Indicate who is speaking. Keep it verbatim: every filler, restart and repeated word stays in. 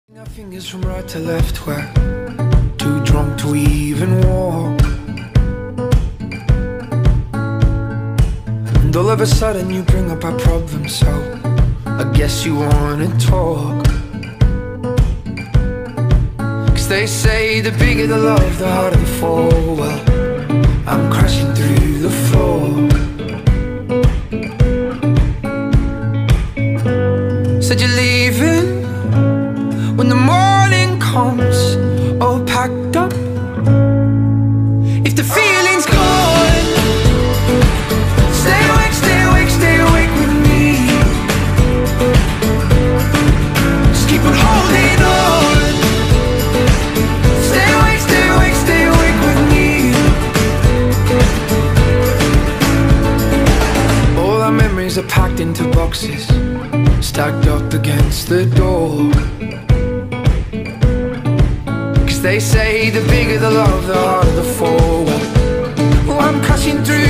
Speaker 1: Our fingers from right to left, we're too drunk to even walk. And all of a sudden you bring up our problems, so I guess you wanna talk. Cause they say the bigger the love, the harder the fall. Well, I'm crashing through the floor. Said you're leaving when the morning comes, all packed up. If the feeling's gone, stay awake, stay awake, stay awake with me. Just keep on holding on. Stay awake, stay awake, stay awake with me. All our memories are packed into boxes, stacked up against the door. They say the bigger the love, the harder the fall. Oh, I'm crashing through